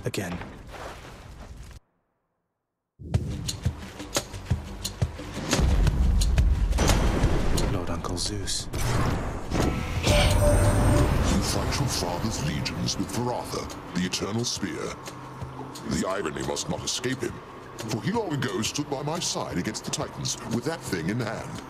again. Lord Uncle Zeus. You fight your father's legions with Varatha, the Eternal Spear. The irony must not escape him, for he long ago stood by my side against the Titans with that thing in hand.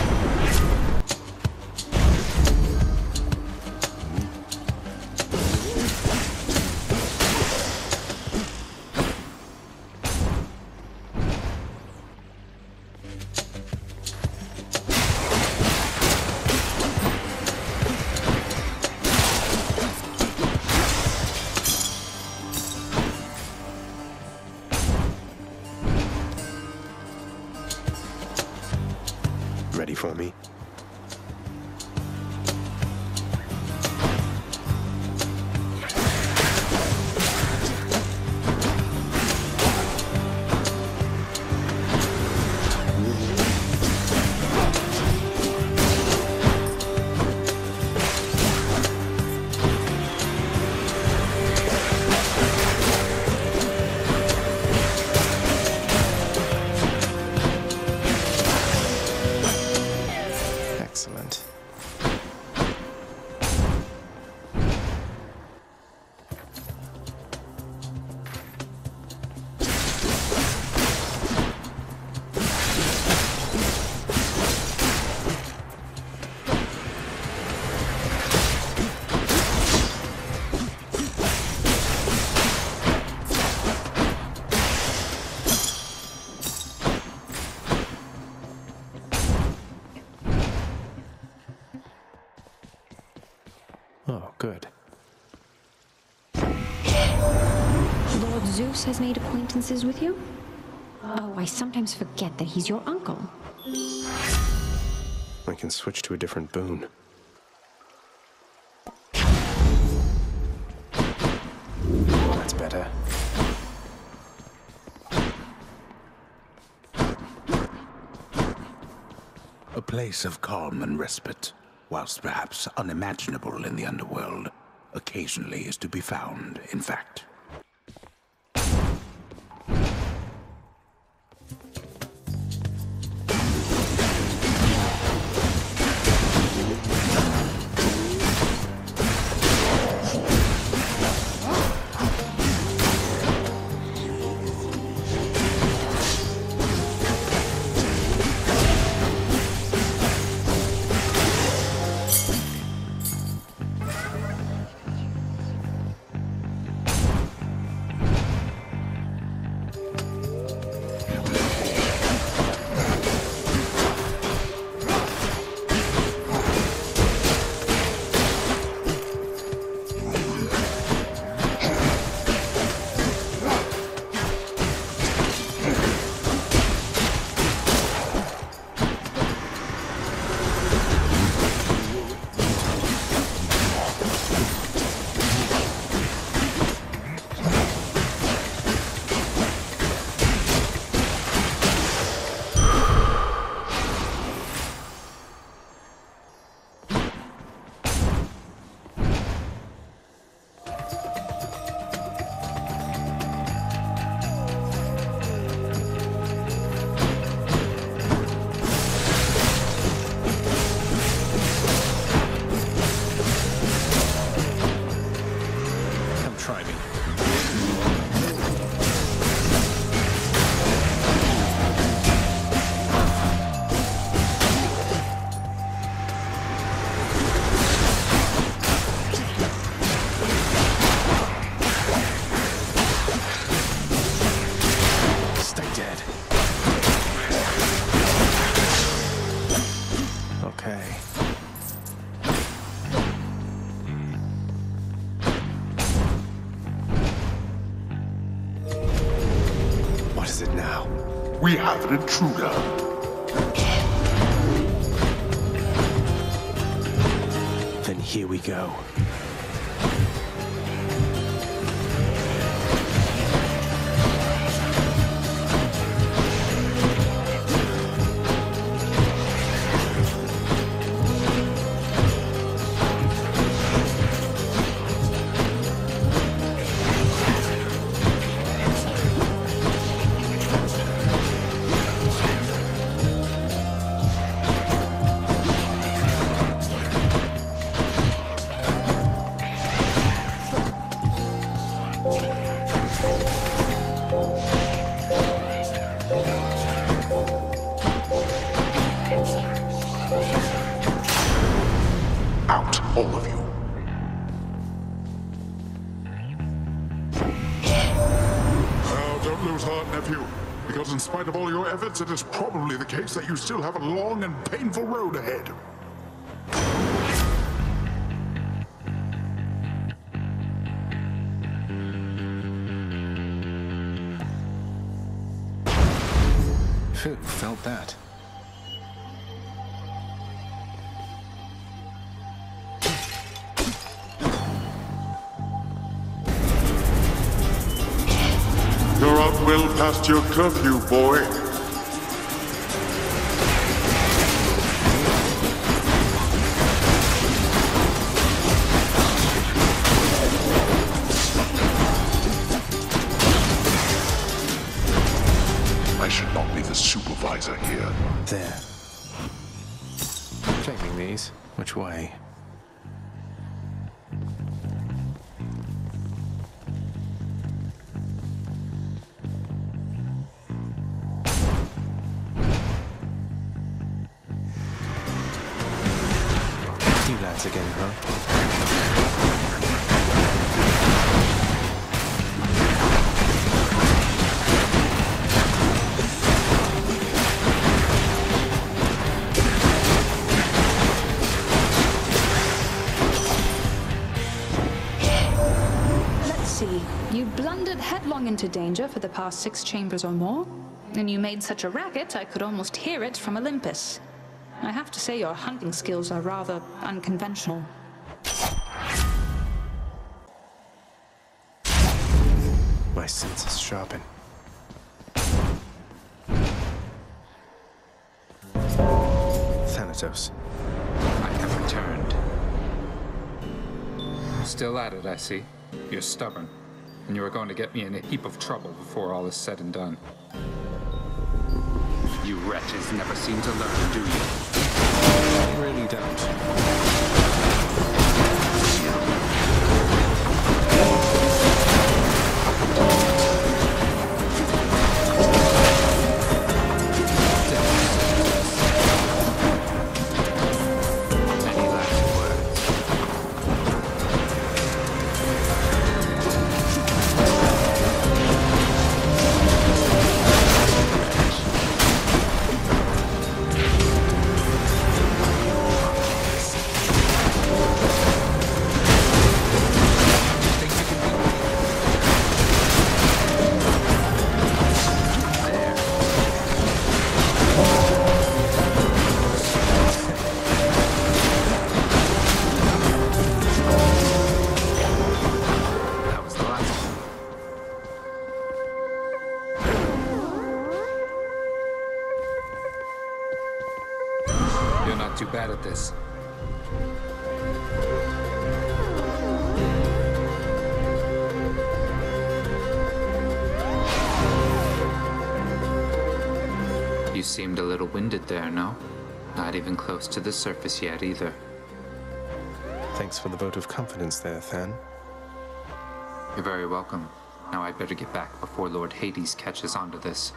Ready for me? Excellent. Oh, good. Lord Zeus has made acquaintances with you? Oh, I sometimes forget that he's your uncle. I can switch to a different boon. That's better. A place of calm and respite, whilst perhaps unimaginable in the underworld, occasionally is to be found, in fact. is it now? We have an intruder. Then here we go. lose heart, nephew, because in spite of all your efforts, it is probably the case that you still have a long and painful road ahead. Who felt that? You're out well past your curfew, boy. I should not be the supervisor here. There. Taking these. Which way? You lads again, huh? You blundered headlong into danger for the past 6 chambers or more, and you made such a racket I could almost hear it from Olympus. I have to say your hunting skills are rather unconventional. My senses sharpen. Thanatos. I have returned. Still at it, I see. You're stubborn, and you are going to get me in a heap of trouble before all is said and done. You wretches never seem to learn, do you? I really don't. Any last words? That was the last one. You're not too bad at this. You seemed a little winded there, no? Not even close to the surface yet, either. Thanks for the vote of confidence there, Than. You're very welcome. Now I'd better get back before Lord Hades catches on to this.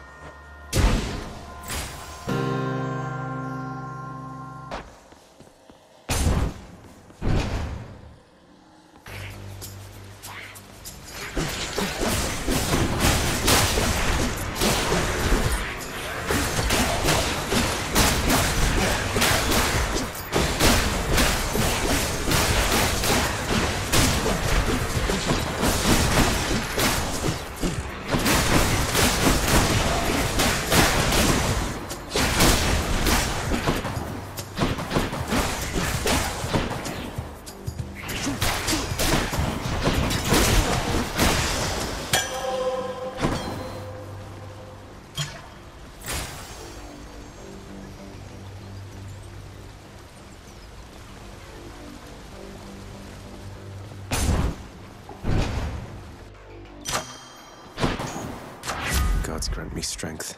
Gods grant me strength.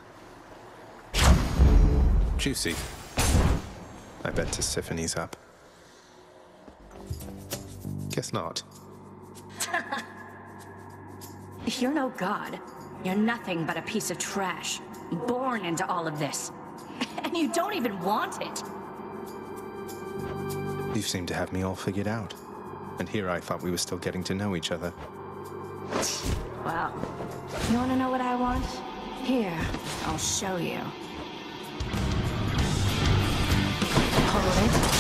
Juicy. I bet Tissiphane's up. Guess not. You're no god. You're nothing but a piece of trash. Born into all of this. And you don't even want it. You seem to have me all figured out. And here I thought we were still getting to know each other. Well, you wanna know what I want? Here, I'll show you. Hold it.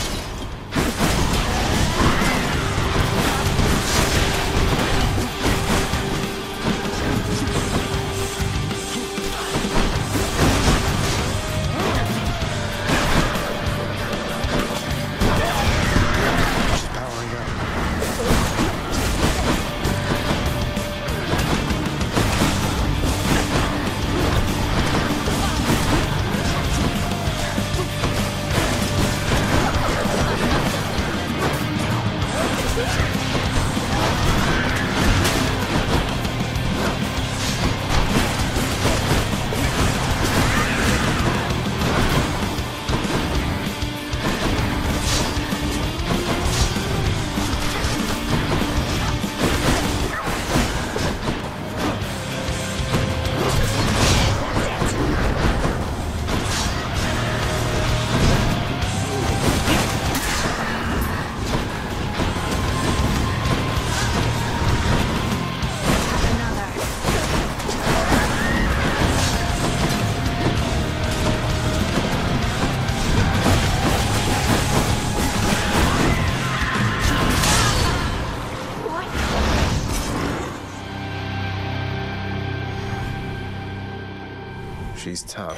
She's tough.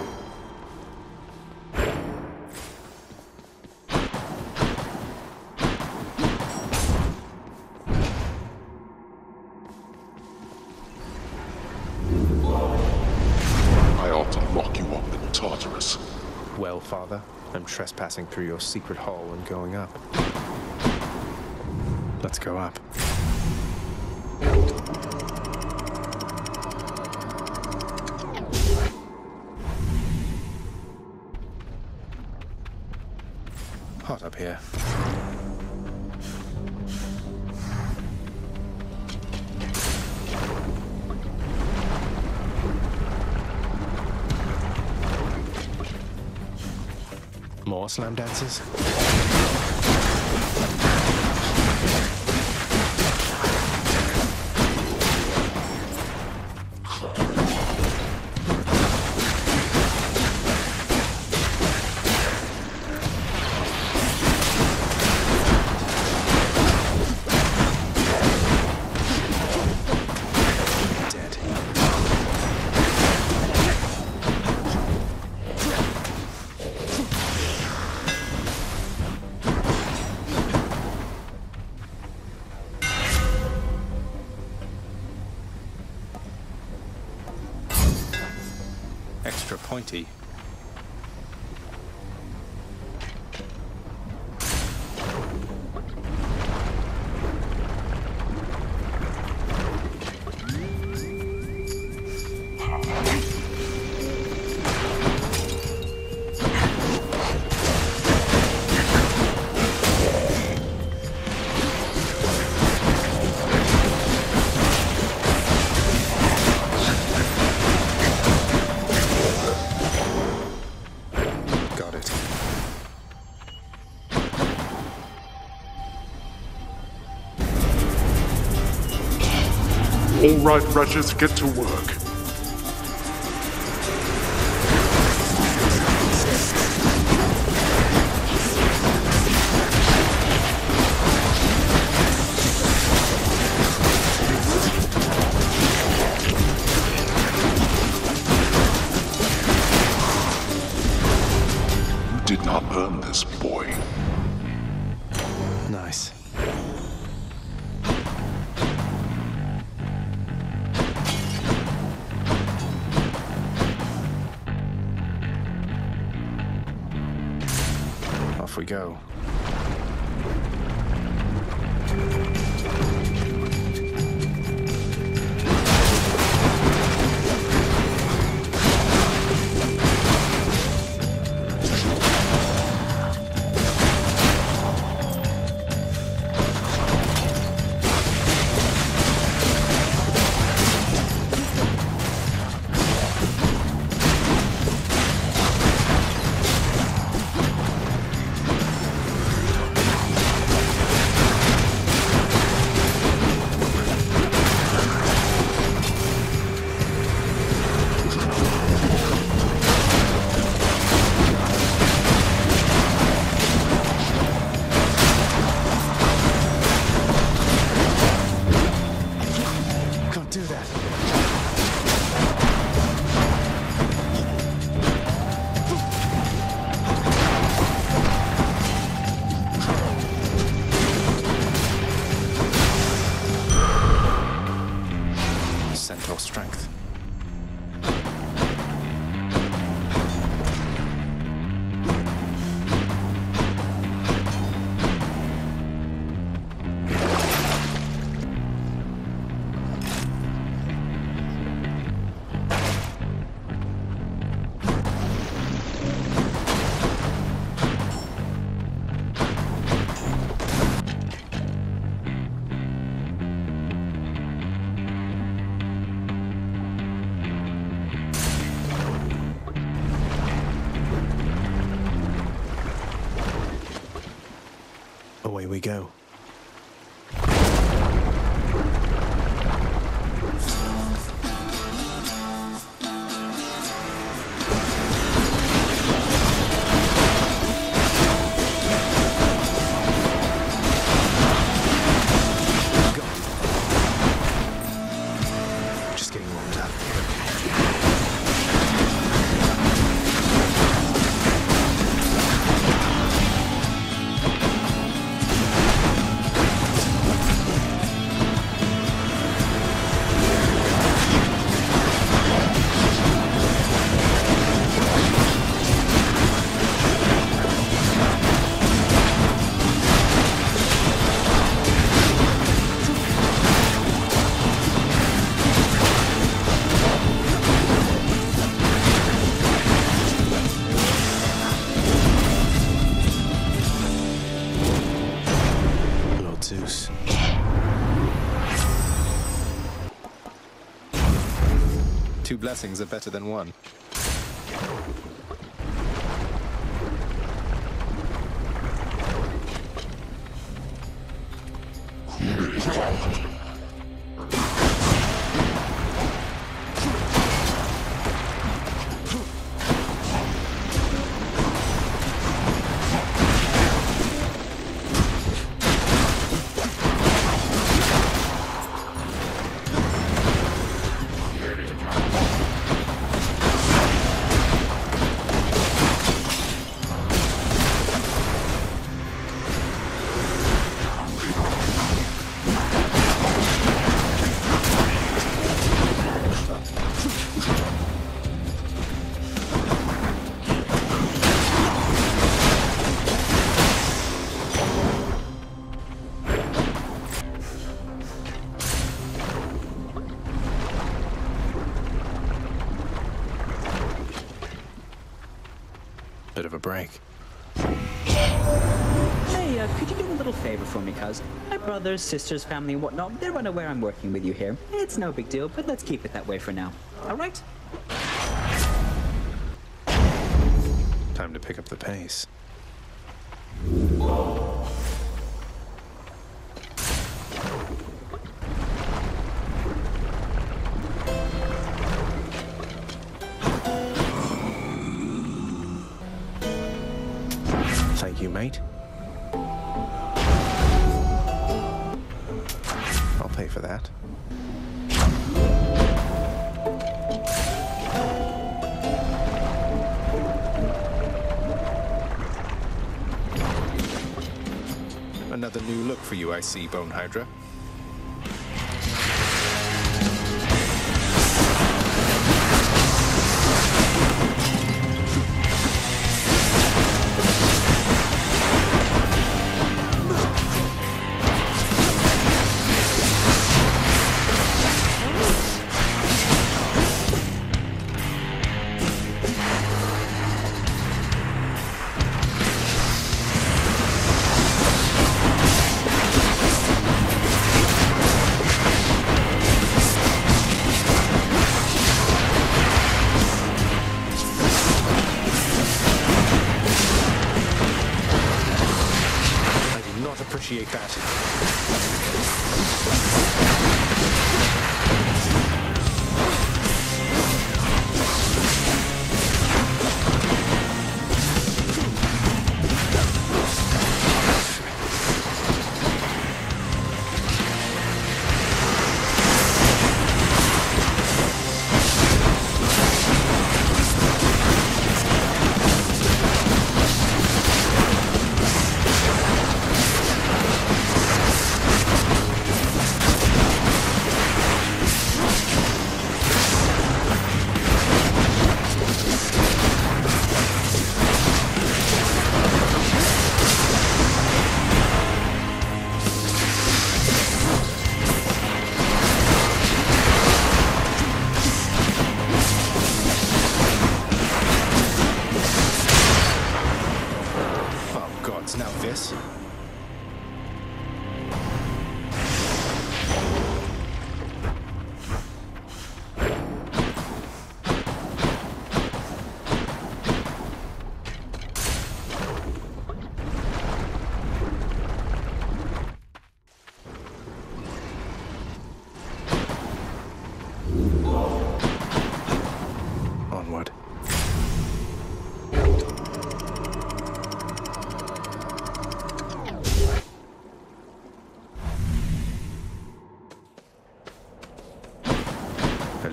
I ought to lock you up in Tartarus. Well, Father, I'm trespassing through your secret hall and going up. Let's go up. Hot up here. More slam dances? Extra pointy. All right, Ratchet, get to work. You did not earn this, boy. Nice. Off we go. do that. Centaur strength. Away we go. Just getting warmed up. Zeus. Two blessings are better than one. Bit of a break. Hey, could you do a little favor for me, cuz? My brothers, sisters, family, and whatnot, they're unaware I'm working with you here. It's no big deal, but let's keep it that way for now. Alright? Time to pick up the pace. Thank you, mate. I'll pay for that. Another new look for you, I see, Bone Hydra.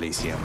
Elysium.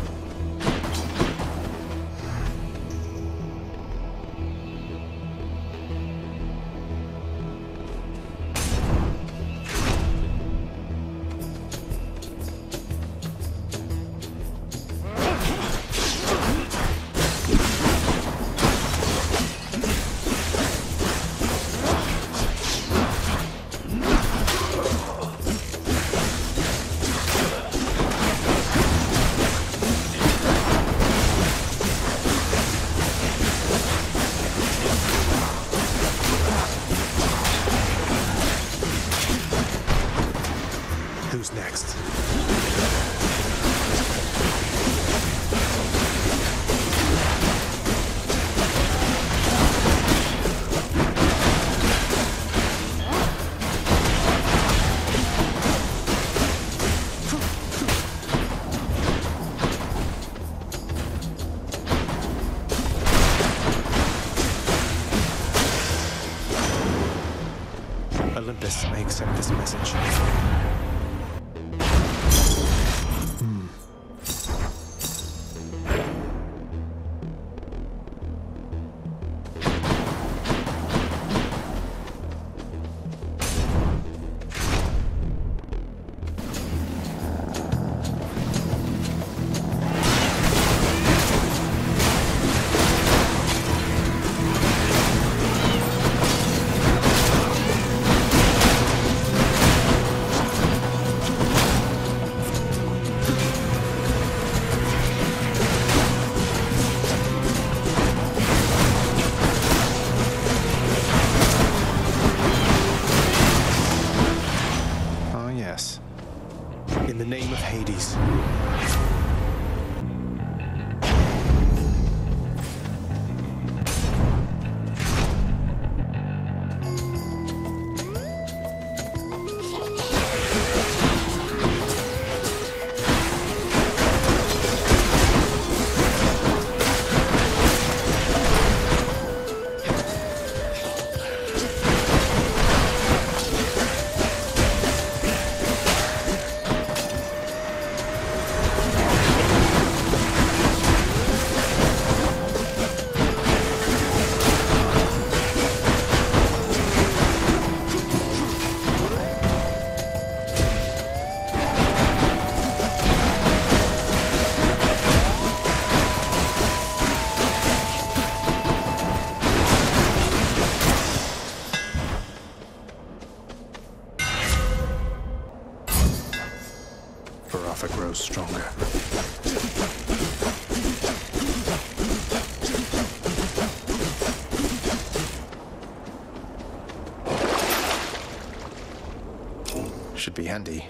Who's next? Olympus may accept this message. In the name of Hades. Baratha grows stronger. Should be handy.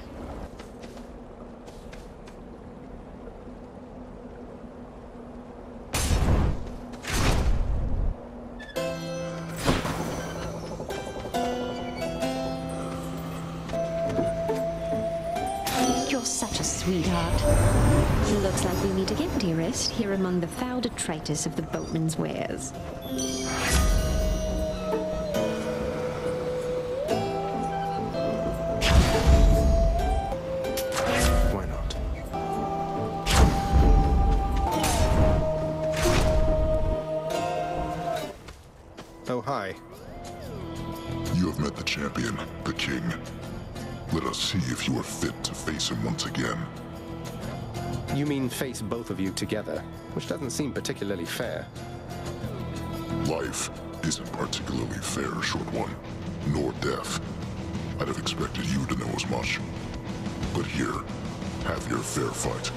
You're such a sweetheart. Looks like we meet again, dearest, here among the foul detritus of the boatman's wares. Why not? Oh, hi. You have met the champion, the king. Let us see if you are fit to face him once again. You mean face both of you together, which doesn't seem particularly fair. Life isn't particularly fair, short one, nor death. I'd have expected you to know as much. But here, have your fair fight.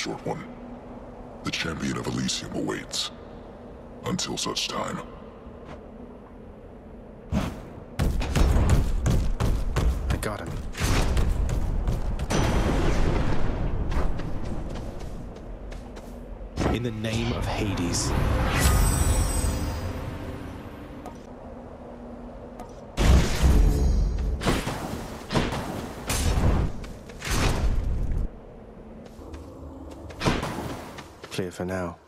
short one. The champion of Elysium awaits. Until such time. I got him. In the name of Hades. Clear for now.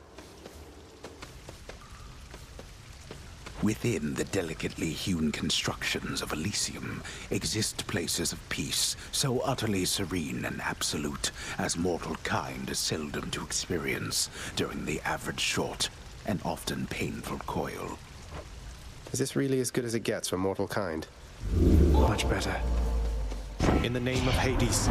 Within the delicately hewn constructions of Elysium exist places of peace so utterly serene and absolute as mortal kind is seldom to experience during the average short and often painful coil. Is this really as good as it gets for mortal kind? Much better. In the name of Hades.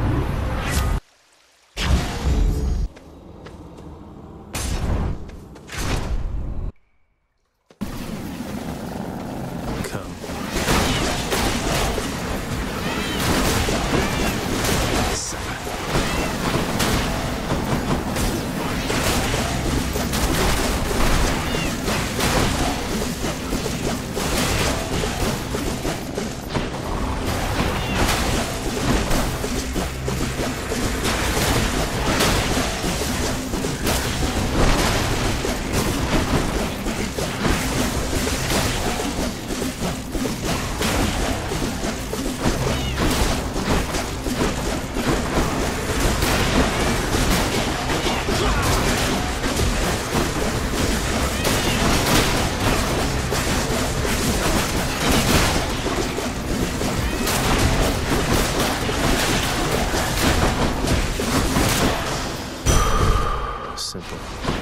Simple.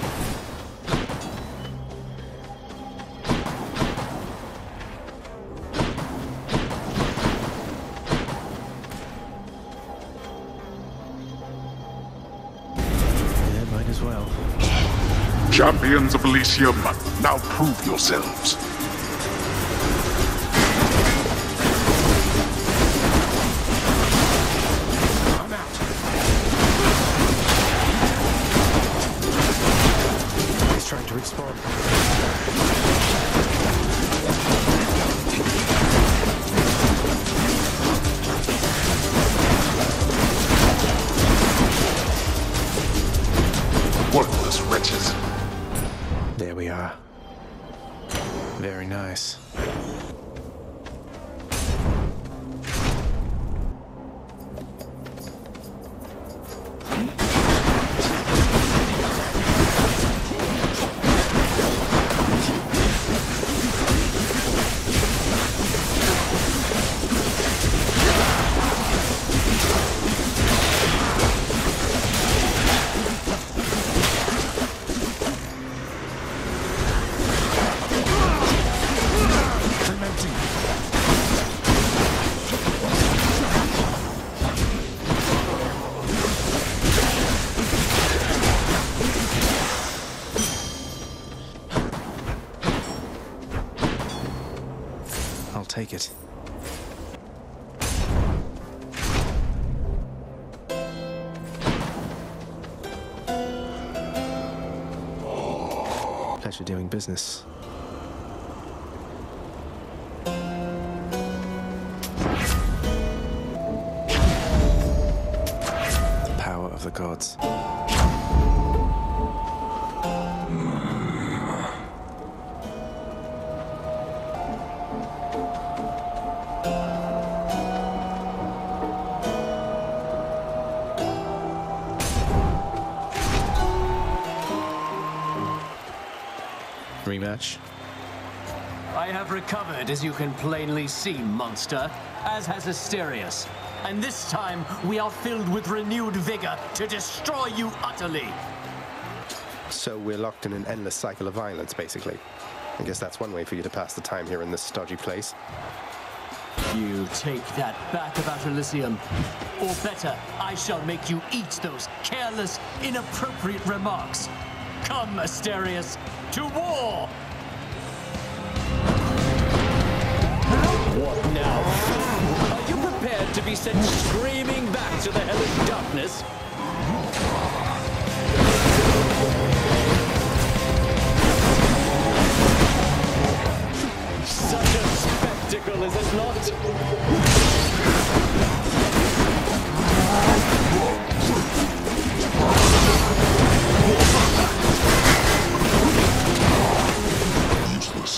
Yeah, might as well. Champions of Elysium, now prove yourselves. Trying to respawn. Worthless wretches. There we are. Very nice. I'll take it. Pleasure doing business. The power of the gods. Rematch. I have recovered, as you can plainly see, monster, as has Asterius. And this time, we are filled with renewed vigor to destroy you utterly. So we're locked in an endless cycle of violence, basically. I guess that's one way for you to pass the time here in this stodgy place. You take that back about Elysium. Or better, I shall make you eat those careless, inappropriate remarks. Come, Asterius, to war! What now? Are you prepared to be sent screaming back to the hellish darkness? is it not? Useless.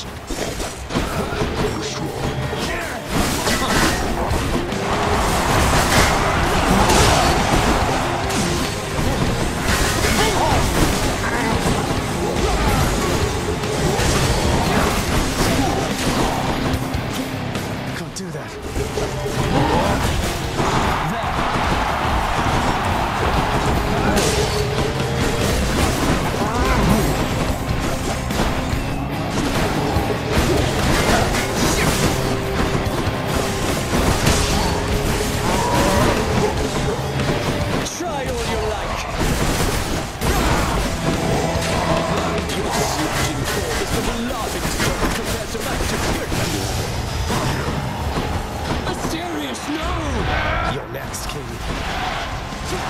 Can't do that. Try all you like. Your surging form is but a laughing stock compared to my security. Asterius, no! You're next, King.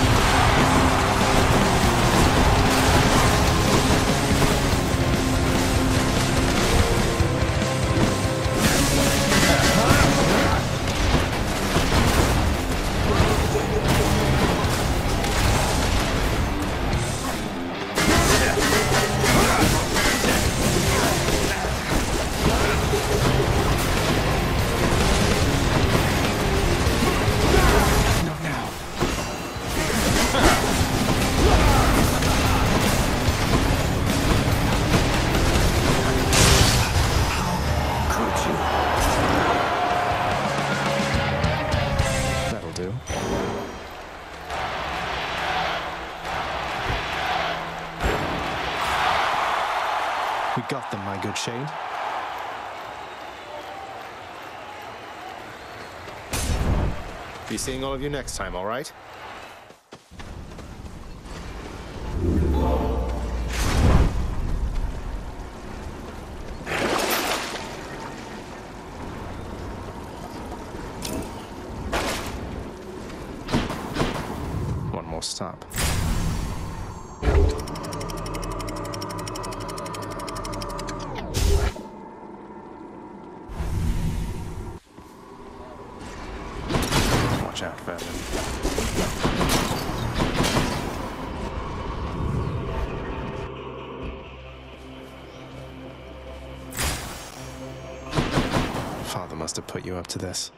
Not now. Could you? That'll do. We got them, my good Shade. Be seeing all of you next time, all right? One more stop. Watch out, Vermin. Father must have put you up to this.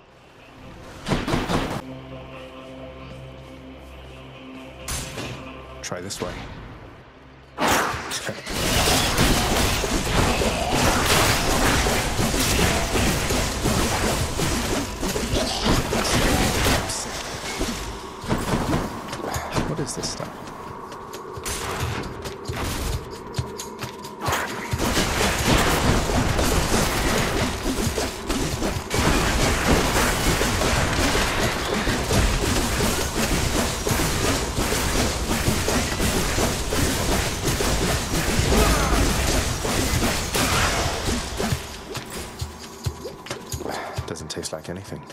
Try this way. What is this stuff? Doesn't taste like anything.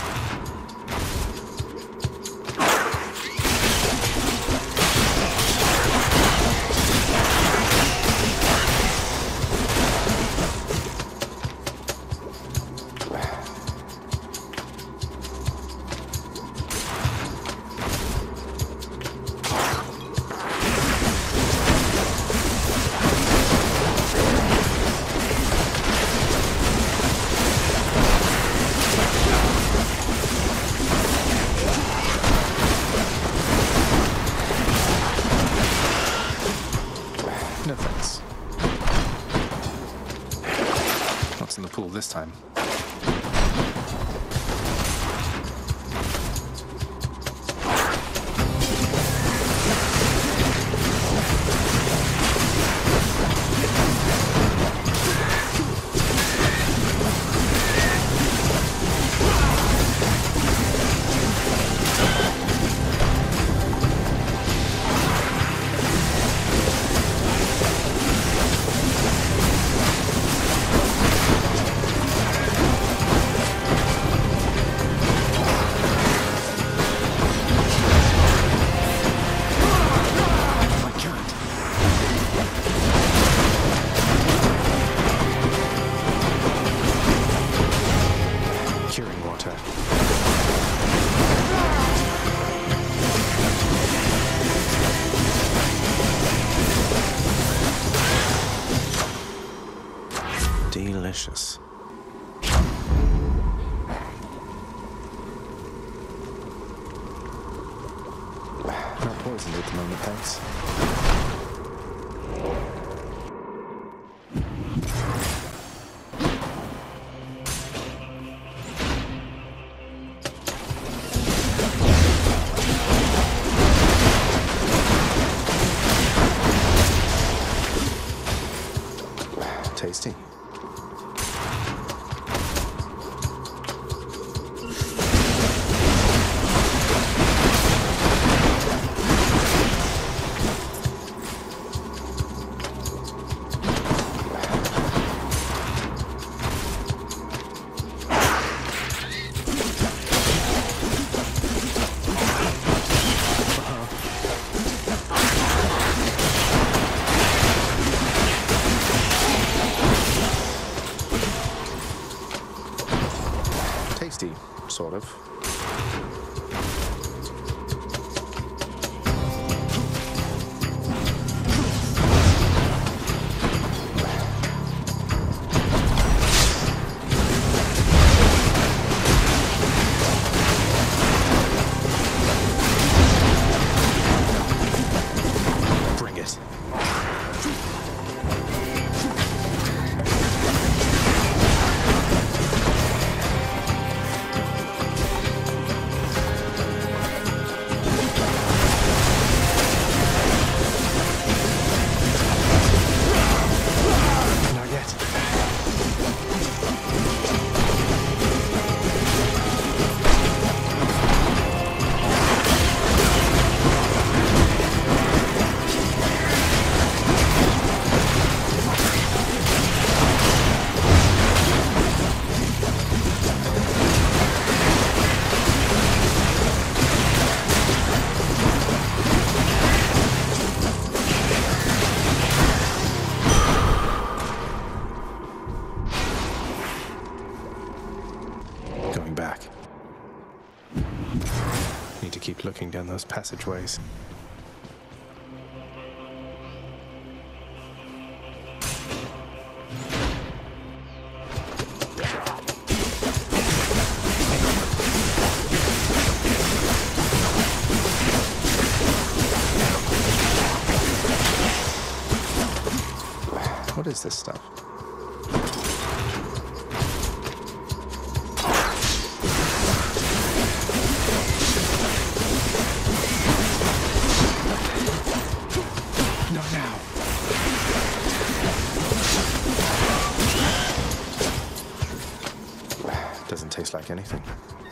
No thanks. What's in the pool this time? delicious. Not poisoned at the moment, thanks. Tasty. Tasty, sort of. Bring it. Not yet. Going back. Need to keep looking down those passageways. What is this stuff? Not now. Doesn't taste like anything.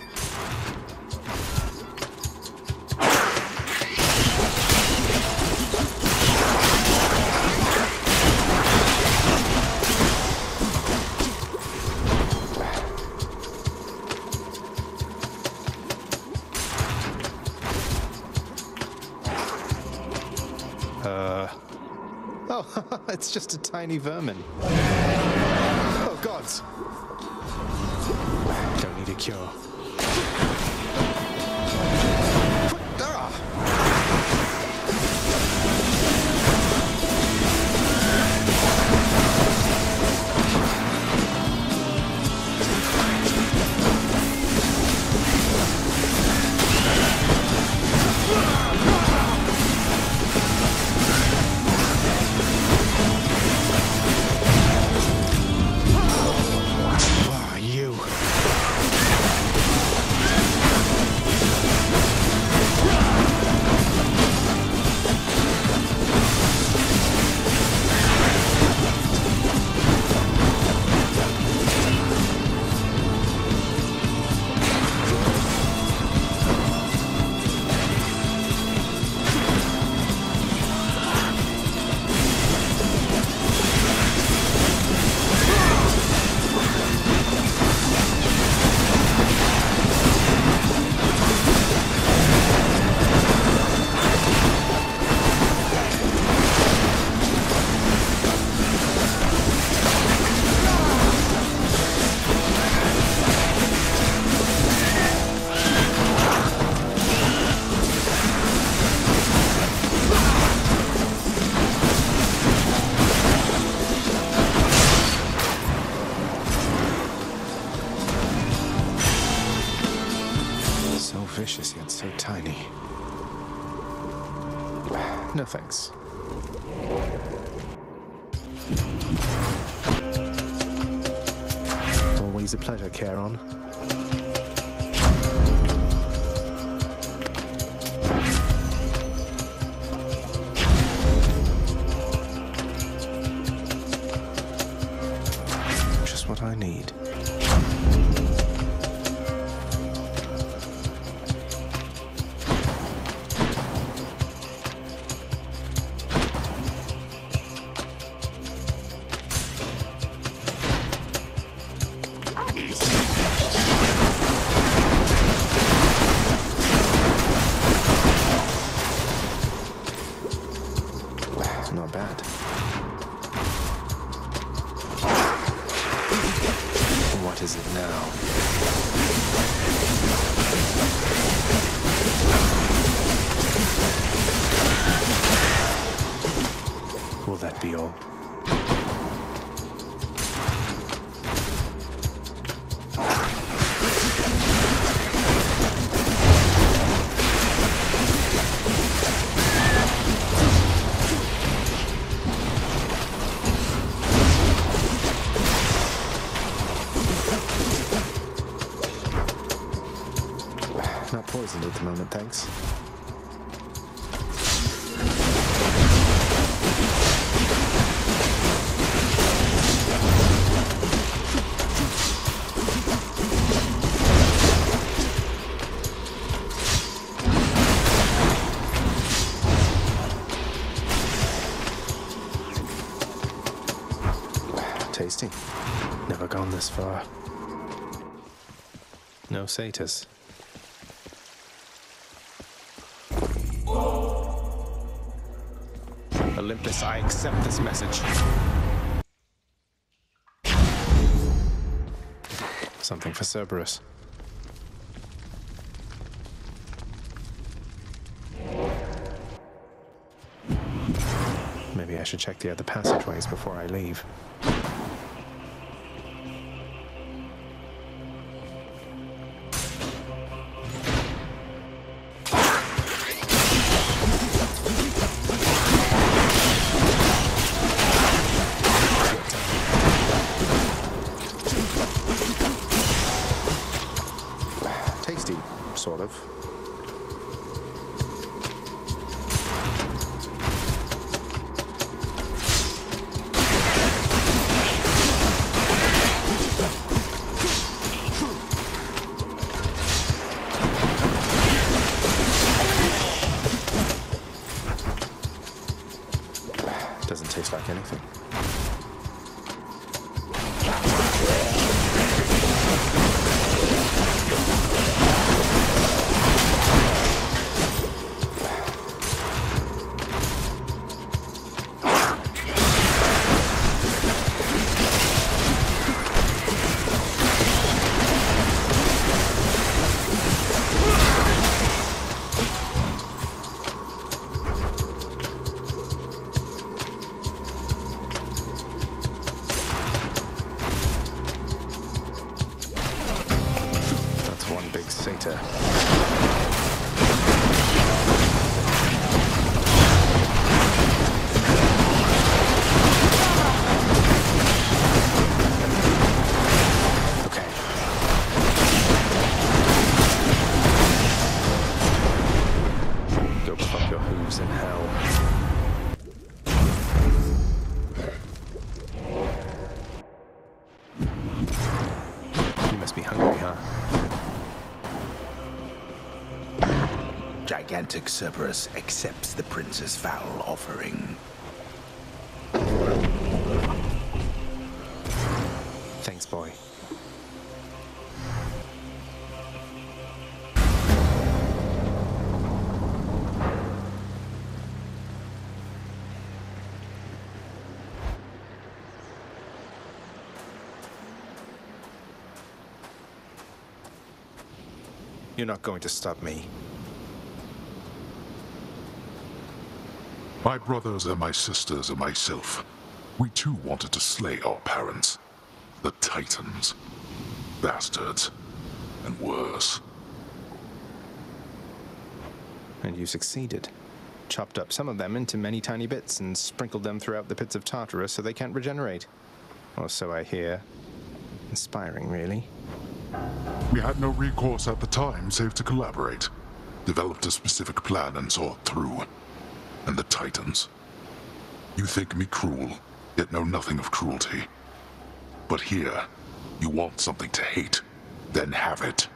Oh, it's just a tiny vermin. Oh, gods. Don't need a cure. You. delicious yet so tiny. No thanks. Always a pleasure, Charon. Just what I need. Not bad. What is it now? Will that be all? Not poisoned at the moment, thanks. Tasty. Never gone this far. No satyrs. Olympus, I accept this message. Something for Cerberus. Maybe I should check the other passageways before I leave. Tasty, sort of. Doesn't taste like anything. One big satyr. Okay. Go fuck your hooves in hell. You must be hungry, huh? Gigantic Cerberus accepts the prince's foul offering. Thanks, boy. You're not going to stop me. My brothers and my sisters and myself, we too wanted to slay our parents. The Titans. Bastards. And worse. And you succeeded. Chopped up some of them into many tiny bits and sprinkled them throughout the pits of Tartarus so they can't regenerate. Or so I hear. Inspiring, really. We had no recourse at the time save to collaborate. Developed a specific plan and saw it through. And the Titans. You think me cruel, yet know nothing of cruelty. But here, you want something to hate, then have it.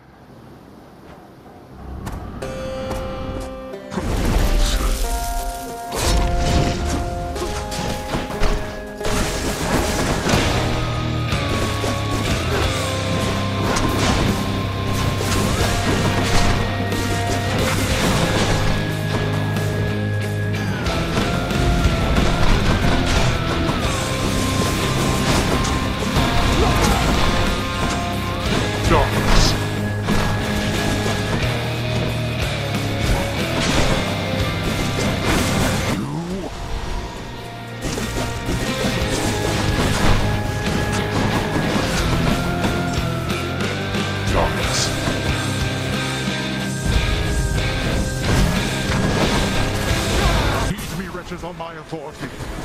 On my authority.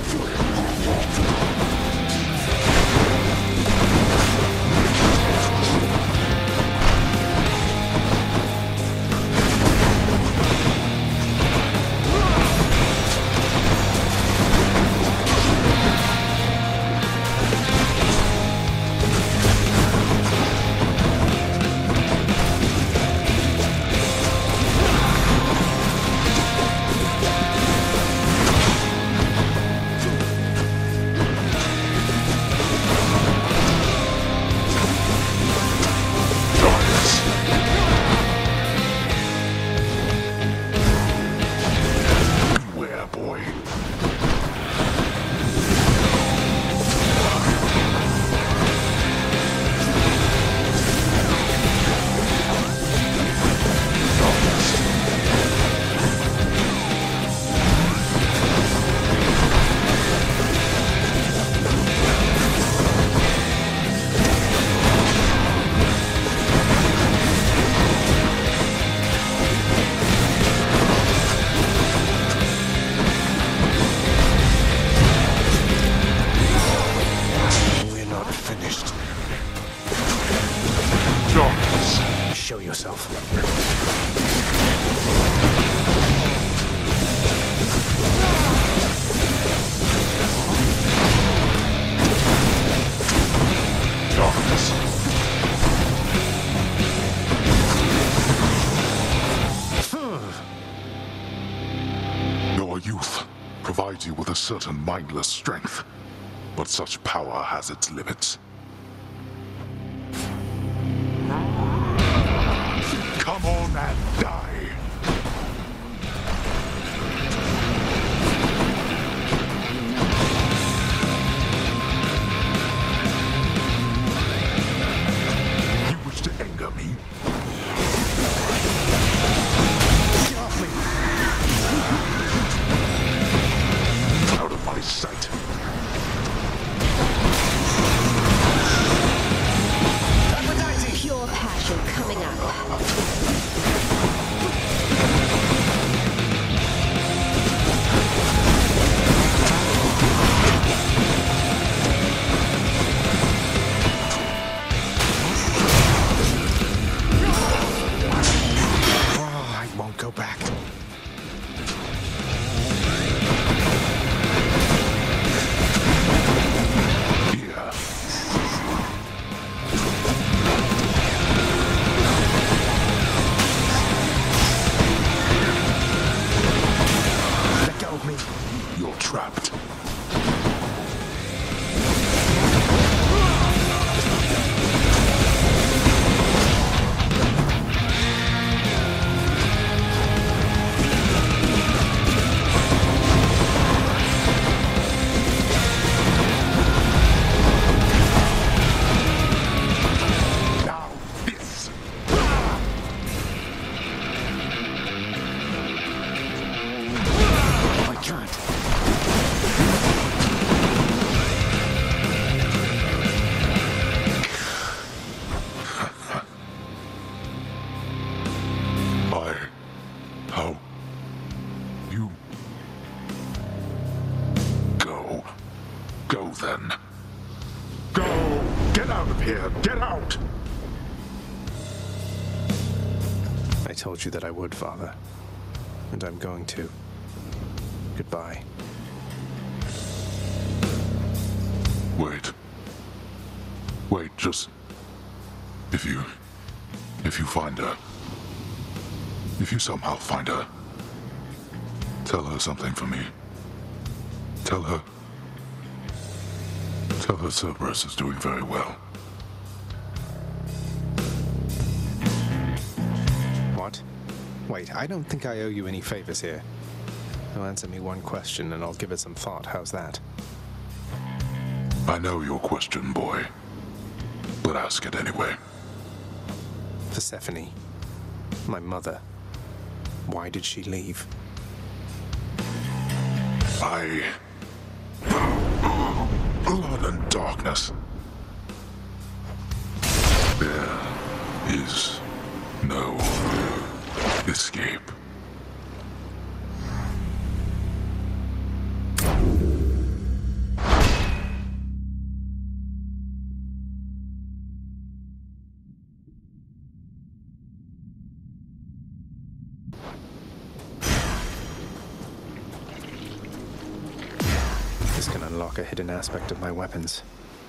Show yourself. Darkness. Your youth provides you with a certain mindless strength, but such power has its limits. Come on and die! You wish to anger me? Get off me! Out of my sight! here! Get out! I told you that I would, Father. And I'm going to. Goodbye. Wait. Wait, just... If you find her... If you somehow find her... Tell her something for me. Tell her Cerberus is doing very well. What? Wait, I don't think I owe you any favors here. You'll answer me one question and I'll give it some thought. How's that? I know your question, boy. But ask it anyway. Persephone. My mother. Why did she leave? Blood and darkness. There is no escape. This can unlock a hidden aspect of my weapons.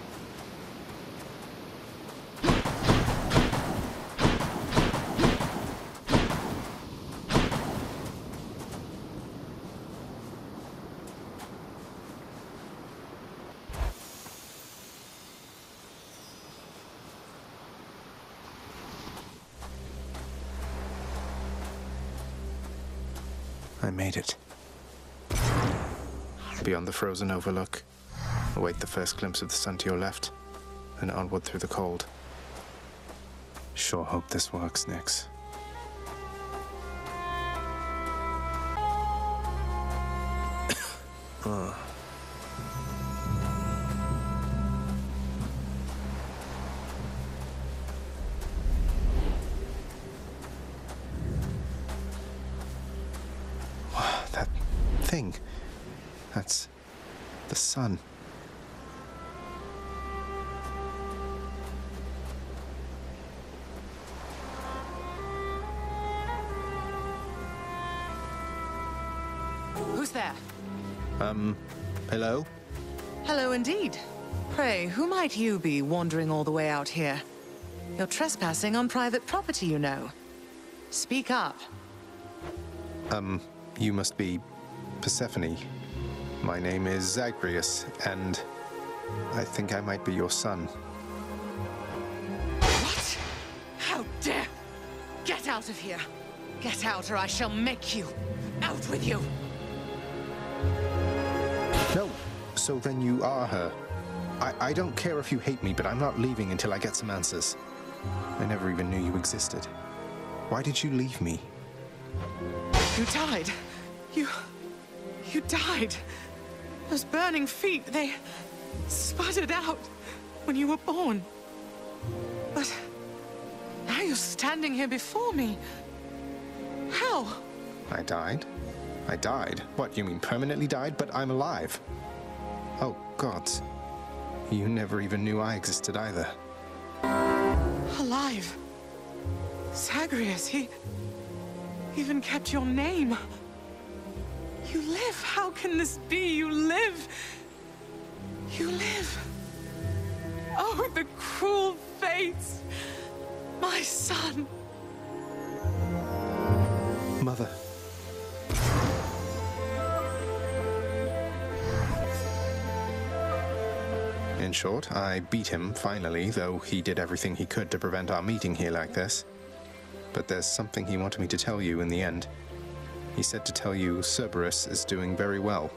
I made it. Beyond the frozen overlook, await the first glimpse of the sun to your left, and onward through the cold. Sure hope this works, Nyx. That thing. That's the sun. Who's there? Hello? Hello indeed. Pray, who might you be wandering all the way out here? You're trespassing on private property, you know. Speak up. You must be Persephone. My name is Zagreus, and I think I might be your son. What? How dare! Get out of here! Get out, or I shall make you! Out with you! No, so then you are her. I don't care if you hate me, but I'm not leaving until I get some answers. I never even knew you existed. Why did you leave me? You died. You died. Those burning feet, they sputtered out when you were born. But now you're standing here before me. How? I died? I died? What, you mean permanently died? But I'm alive. Oh, gods. You never even knew I existed either. Alive. Zagreus, he even kept your name. You live. How can this be? You live. You live. Oh, the cruel fates. My son. Mother. In short, I beat him, finally, though he did everything he could to prevent our meeting here like this. But there's something he wanted me to tell you in the end. He said to tell you Cerberus is doing very well.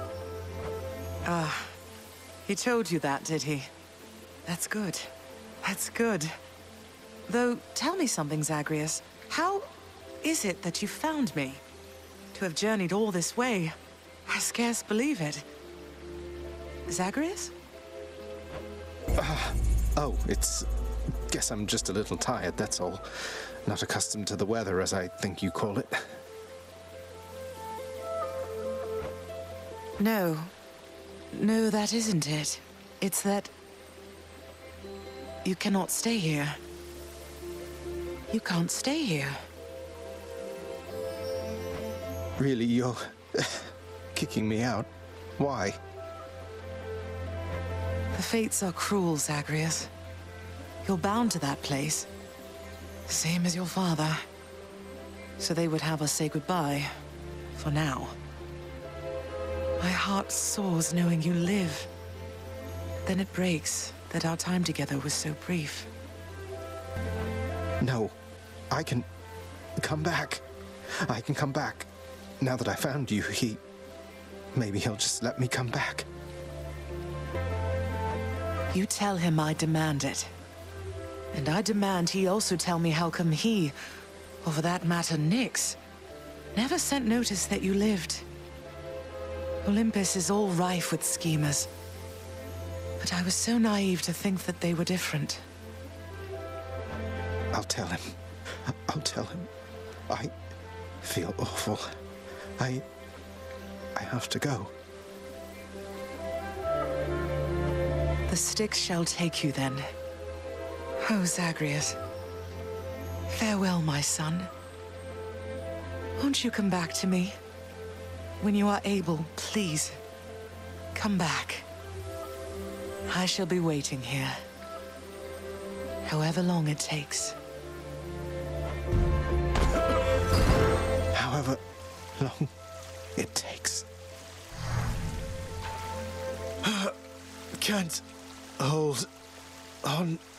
Ah, he told you that, did he? That's good. That's good. Though, tell me something, Zagreus. How is it that you found me? To have journeyed all this way, I scarce believe it. Zagreus? Guess I'm just a little tired, that's all. Not accustomed to the weather, as I think you call it. No. No, that isn't it. It's that... You cannot stay here. You can't stay here. Really, you're kicking me out? Why? The fates are cruel, Zagreus. You're bound to that place. Same as your father. So they would have us say goodbye. For now. My heart soars knowing you live. Then it breaks that our time together was so brief. No. I can come back. I can come back. Now that I found you, maybe he'll just let me come back. You tell him I demand it. And I demand he also tell me how come he, or for that matter Nyx, never sent notice that you lived. Olympus is all rife with schemers. But I was so naive to think that they were different. I'll tell him. I'll tell him. I feel awful. I have to go. The Styx shall take you then. Oh, Zagreus. Farewell, my son. Won't you come back to me? When you are able, please. Come back. I shall be waiting here. However long it takes. However long it takes. Can't hold on